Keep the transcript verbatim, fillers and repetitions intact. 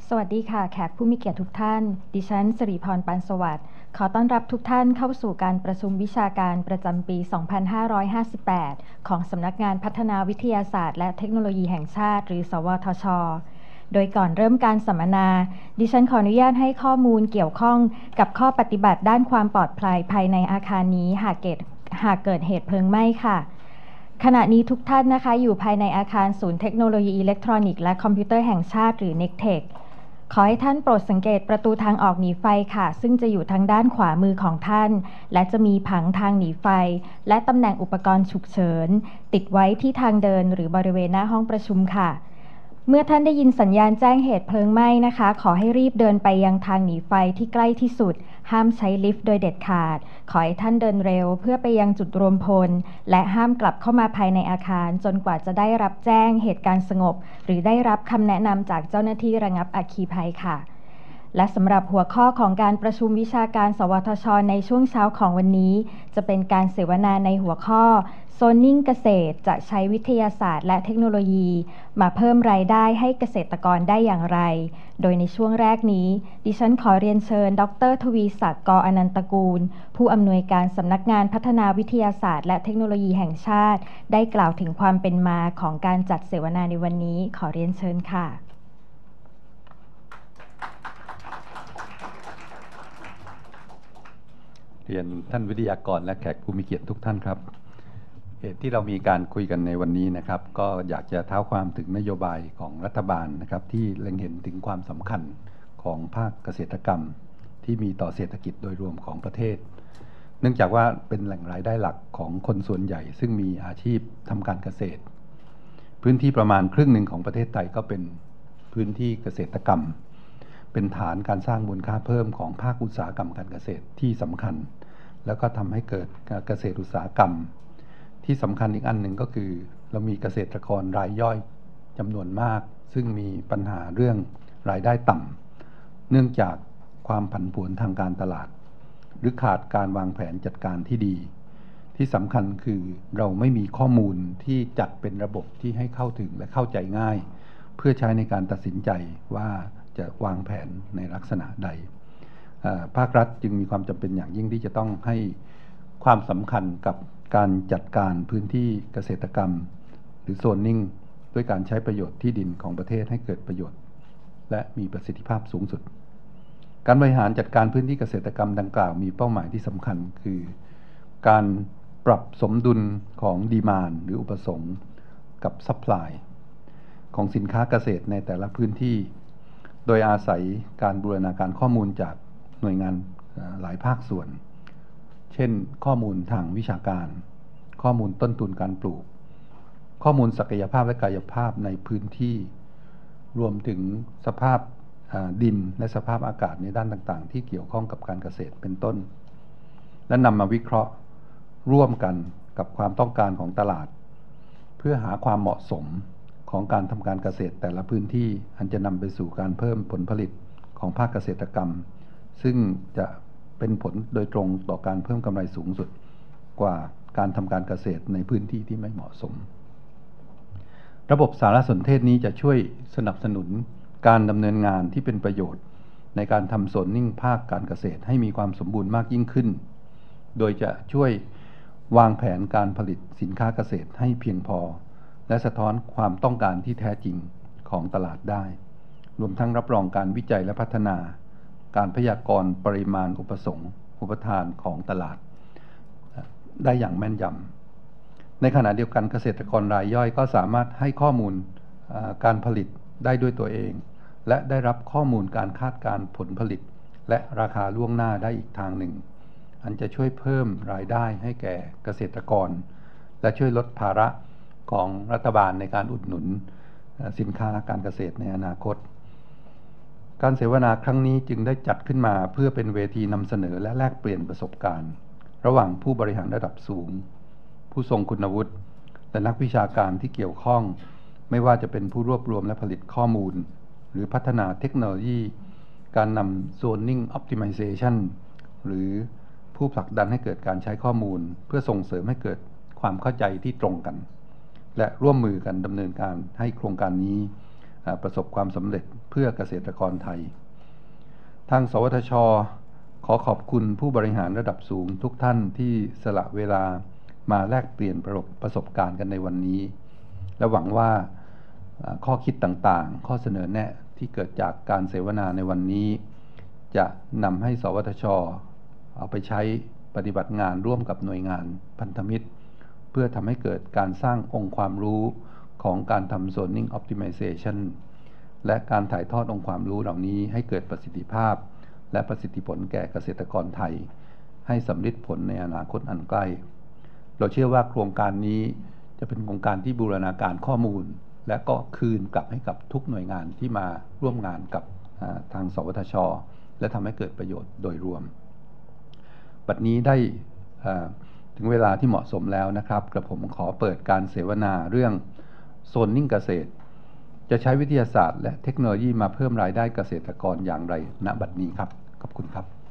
สวัสดีค่ะแขกผู้มีเกียรติทุกท่านดิฉันสิริพรปานสวัสดิ์ขอต้อนรับทุกท่านเข้าสู่การประชุมวิชาการประจำปี สองพันห้าร้อยห้าสิบแปด ของสำนักงานพัฒนาวิทยาศาสตร์และเทคโนโลยีแห่งชาติหรือสวทช.โดยก่อนเริ่มการสัมมนาดิฉันขออนุญาตให้ข้อมูลเกี่ยวข้องกับข้อปฏิบัติด้านความปลอดภัยภายในอาคารนี้หากเกิดหากเกิดเหตุเพลิงไหม้ค่ะขณะนี้ทุกท่านนะคะอยู่ภายในอาคารศูนย์เทคโนโลยีอิเล็กทรอนิกส์และคอมพิวเตอร์แห่งชาติหรือ เน็กเทค ขอให้ท่านโปรดสังเกตประตูทางออกหนีไฟค่ะซึ่งจะอยู่ทางด้านขวามือของท่านและจะมีผังทางหนีไฟและตำแหน่งอุปกรณ์ฉุกเฉินติดไว้ที่ทางเดินหรือบริเวณหน้าห้องประชุมค่ะเมื่อท่านได้ยินสัญญาณแจ้งเหตุเพลิงไหม้นะคะขอให้รีบเดินไปยังทางหนีไฟที่ใกล้ที่สุดห้ามใช้ลิฟต์โดยเด็ดขาดขอให้ท่านเดินเร็วเพื่อไปยังจุดรวมพลและห้ามกลับเข้ามาภายในอาคารจนกว่าจะได้รับแจ้งเหตุการณ์สงบหรือได้รับคำแนะนำจากเจ้าหน้าที่ระงับอัคคีภัยค่ะและสำหรับหัวข้อของการประชุมวิชาการสวทช.ในช่วงเช้าของวันนี้จะเป็นการเสวนาในหัวข้อ Zoning เกษตรจะใช้วิทยาศาสตร์และเทคโนโลยีมาเพิ่มรายได้ให้เกษตรกรได้อย่างไรโดยในช่วงแรกนี้ดิฉันขอเรียนเชิญดร.ทวีศักดิ์ ก.อนันตกูลผู้อำนวยการสำนักงานพัฒนาวิทยาศาสตร์และเทคโนโลยีแห่งชาติได้กล่าวถึงความเป็นมาของการจัดเสวนาในวันนี้ขอเรียนเชิญค่ะเรียนท่านวิทยากรและแขกผู้มีเกียรติทุกท่านครับเหตุที่เรามีการคุยกันในวันนี้นะครับก็อยากจะเท้าความถึงนโยบายของรัฐบาลนะครับที่เล็งเห็นถึงความสำคัญของภาคเกษตรกรรมที่มีต่อเศรษฐกิจโดยรวมของประเทศเนื่องจากว่าเป็นแหล่งรายได้หลักของคนส่วนใหญ่ซึ่งมีอาชีพทำการเกษตรพื้นที่ประมาณครึ่งหนึ่งของประเทศไทยก็เป็นพื้นที่เกษตรกรรมเป็นฐานการสร้างมูลค่าเพิ่มของภาคอุตสาหกรรมการเกษตรที่สำคัญแล้วก็ทำให้เกิดเกษตรอุตสาหกรรมที่สำคัญอีกอันหนึ่งก็คือเรามีเกษตรกรรายย่อยจำนวนมากซึ่งมีปัญหาเรื่องรายได้ต่ำเนื่องจากความผันผวนทางการตลาดหรือขาดการวางแผนจัดการที่ดีที่สำคัญคือเราไม่มีข้อมูลที่จัดเป็นระบบที่ให้เข้าถึงและเข้าใจง่ายเพื่อใช้ในการตัดสินใจว่าจะวางแผนในลักษณะใดภาครัฐจึงมีความจำเป็นอย่างยิ่งที่จะต้องให้ความสำคัญกับการจัดการพื้นที่เกษตรกรรมหรือโซนนิ่งด้วยการใช้ประโยชน์ที่ดินของประเทศให้เกิดประโยชน์และมีประสิทธิภาพสูงสุดการบริหารจัดการพื้นที่เกษตรกรรมดังกล่าวมีเป้าหมายที่สำคัญคือการปรับสมดุลของดีมานด์หรืออุปสงค์กับซัพพลายของสินค้าเกษตรในแต่ละพื้นที่โดยอาศัยการบูรณาการข้อมูลจากหน่วยงานหลายภาคส่วนเช่นข้อมูลทางวิชาการข้อมูลต้นทุนการปลูกข้อมูลศักยภาพและกายภาพในพื้นที่รวมถึงสภาพดินและสภาพอากาศในด้านต่างๆที่เกี่ยวข้องกับการเกษตรเป็นต้นและนำมาวิเคราะห์ร่วมกันกับความต้องการของตลาดเพื่อหาความเหมาะสมของการทำการเกษตรแต่ละพื้นที่อันจะนำไปสู่การเพิ่มผลผลิตของภาคเกษตรกรรมซึ่งจะเป็นผลโดยตรงต่อการเพิ่มกำไรสูงสุดกว่าการทำการเกษตรในพื้นที่ที่ไม่เหมาะสมระบบสารสนเทศนี้จะช่วยสนับสนุนการดำเนินงานที่เป็นประโยชน์ในการทำโซนนิ่งภาคการเกษตรให้มีความสมบูรณ์มากยิ่งขึ้นโดยจะช่วยวางแผนการผลิตสินค้าเกษตรให้เพียงพอและสะท้อนความต้องการที่แท้จริงของตลาดได้รวมทั้งรับรองการวิจัยและพัฒนาการพยากรณ์ปริมาณอุปสงค์อุปทานของตลาดได้อย่างแม่นยำในขณะเดียวกันเกษตรกรรายย่อยก็สามารถให้ข้อมูลการผลิตได้ด้วยตัวเองและได้รับข้อมูลการคาดการณ์ผลผลิตและราคาล่วงหน้าได้อีกทางหนึ่งอันจะช่วยเพิ่มรายได้ให้แก่เกษตรกรและช่วยลดภาระของรัฐบาลในการอุดหนุนสินค้าการเกษตรในอนาคตการเสวนาครั้งนี้จึงได้จัดขึ้นมาเพื่อเป็นเวทีนำเสนอและแลกเปลี่ยนประสบการณ์ระหว่างผู้บริหารระดับสูงผู้ทรงคุณวุฒิและนักวิชาการที่เกี่ยวข้องไม่ว่าจะเป็นผู้รวบรวมและผลิตข้อมูลหรือพัฒนาเทคโนโลยีการนำ Zoning Optimization หรือผู้ผลักดันให้เกิดการใช้ข้อมูลเพื่อส่งเสริมให้เกิดความเข้าใจที่ตรงกันและร่วมมือกันดำเนินการให้โครงการนี้ประสบความสำเร็จเพื่อเกษตรกรไทยทางสวทช.ขอขอบคุณผู้บริหารระดับสูงทุกท่านที่สละเวลามาแลกเปลี่ยนประสบการณ์กันในวันนี้และหวังว่าข้อคิดต่างๆข้อเสนอแนะที่เกิดจากการเสวนาในวันนี้จะนำให้สวทช.เอาไปใช้ปฏิบัติงานร่วมกับหน่วยงานพันธมิตรเพื่อทำให้เกิดการสร้างองค์ความรู้ของการทำ zoning optimization และการถ่ายทอดองค์ความรู้เหล่านี้ให้เกิดประสิทธิภาพและประสิทธิผลแก่เกษตรกรไทยให้สำลิดผลในอนาคตอันใกล้เราเชื่อว่าโครงการนี้จะเป็นโครงการที่บูรณาการข้อมูลและก็คืนกลับให้กับทุกหน่วยงานที่มาร่วมงานกับทางสวทช.และทำให้เกิดประโยชน์โดยรวมบัดนี้ได้ถึงเวลาที่เหมาะสมแล้วนะครับกระผมขอเปิดการเสวนาเรื่องโซนนิ่งเกษตรจะใช้วิทยาศาสตร์และเทคโนโลยีมาเพิ่มรายได้เกษตรกรอย่างไรณบัดนี้ครับขอบคุณครับ